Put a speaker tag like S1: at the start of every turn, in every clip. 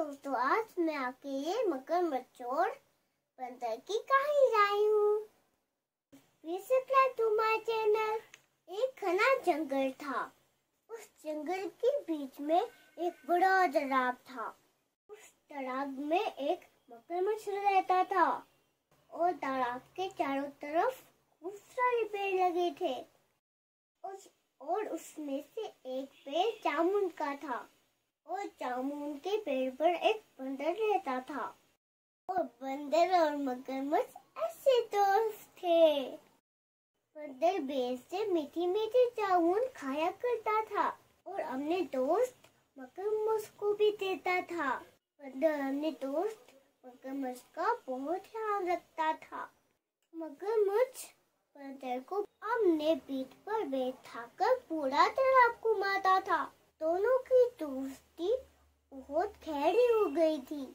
S1: दोस्तों, आज मैं आपके लिए मगरमच्छ और बंदर की कहानी लाई हूँ। Please subscribe to my channel. एक घना जंगल था। उस जंगल के बीच में एक बड़ा तालाब था। उस तालाब में एक मगरमच्छ रहता था और तालाब के चारों तरफ खूब सारे पेड़ लगे थे। और उसमें से एक पेड़ जामुन का था और जामुन के पेड़ पर एक बंदर रहता था। और बंदर और मगरमच्छ ऐसे दोस्त थे। बंदर बेर से मीठी मीठी जामुन खाया करता था और अपने दोस्त मगरमच्छ को भी देता था। बंदर अपने दोस्त मगरमच्छ का बहुत ध्यान रखता था। मगरमच्छ बंदर को अपने पीठ पर बैठाकर पूरा तालाब घुमाता था। दोनों की दोस्ती बहुत गहरी हो गई थी।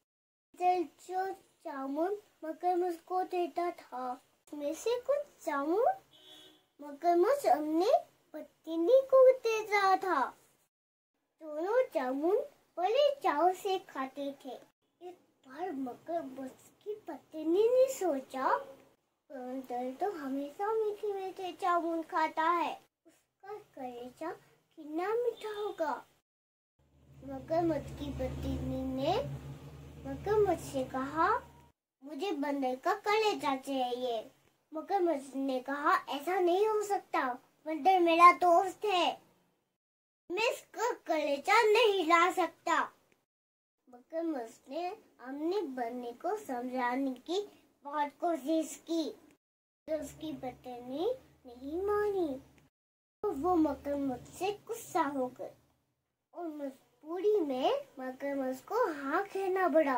S1: जो जामुन मगरमच्छ को देता था, उसमें से कुछ जामुन मगरमच्छ अपने पत्नी को देता था। दोनों जामुन बड़े चाव से खाते थे। एक बार मगरमच्छ की पत्नी ने सोचा, बंदर तो हमेशा मीठे मीठे जामुन खाता है, उसका कलेजा कितना मीठा होगा। मगरमच्छ की पत्नी ने मगरमच्छ से कहा, मुझे बंदर का कलेजा चाहिए। मगरमच्छ ने कहा, ऐसा नहीं हो सकता, बंदर मेरा दोस्त है, मैं इसका कलेजा नहीं ला सकता। मगरमच्छ ने अपने बंदर को समझाने की बहुत कोशिश की, तो उसकी पत्नी नहीं मानी। तो वो मगरमच्छ से गुस्सा हो गई और मजबूरी में मगरमच्छ को हाँ कहना पड़ा।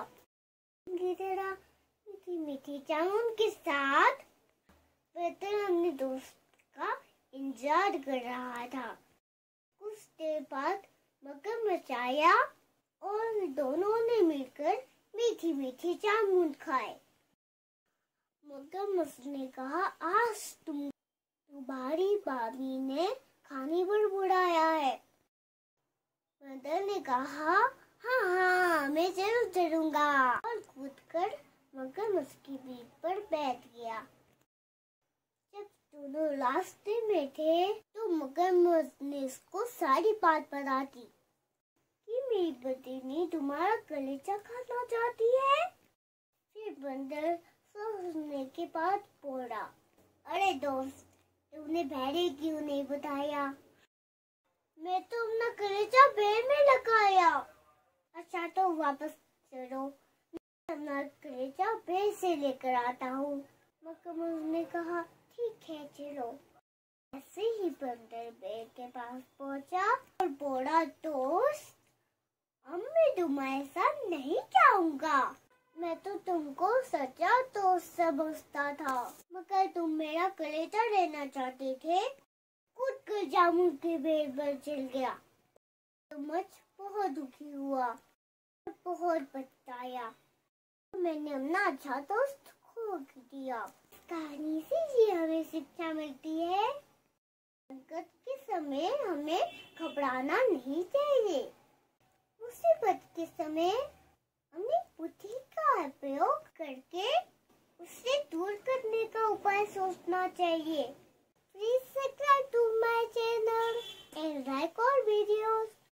S1: मीठी मीठी जामुन के साथ बंदर अपने दोस्त का इंतजार कर रहा था। कुछ देर बाद मगरमच्छ आया और दोनों ने मिलकर मीठी मीठी जामुन खाए। मगरमच्छ ने कहा, आज तुम्हारी भाभी ने खाने पर बुलाया है। बंदर ने कहा, हाँ हाँ, मैं जरूर चलूंगा, और कूदकर मगरमच्छ की पीठ पर बैठ गया। जब दोनों रास्ते में थे तो मगरमच्छ ने उसको सारी बात बता दी कि मेरी पत्नी तुम्हारा कलेजा खाना चाहती है। फिर बंदर सोचने के बाद बोला, अरे दोस्त, तुमने पहले क्यों नहीं बताया? मैं तो अपना कलेजा पेड़ में लगाया। अच्छा तो वापस चलो, मैं अपना कलेजा पेड़ से लेकर आता हूँ। मगरमच्छ ने कहा, ठीक है चलो। ऐसे ही बंदर पेड़ के पास पहुँचा और बोला, दोस्त, अब मैं तुम्हारे साथ नहीं जाऊंगा। मैं तो तुमको सच्चा दोस्त समझता था, मगर तुम मेरा कलेजा लेना चाहते थे। कूद कर जामुन के पेड़ पर चल गया। मगरमच्छ बहुत दुखी हुआ और बहुत पछताया। मैंने अपना अच्छा दोस्त खो दिया। कहानी से ये हमें शिक्षा मिलती है, संकट के समय हमें घबराना नहीं चाहिए। मुसीबत के समय हमें बुद्धि का प्रयोग करके उससे दूर करने का उपाय सोचना चाहिए। Please subscribe to my channel and like our videos.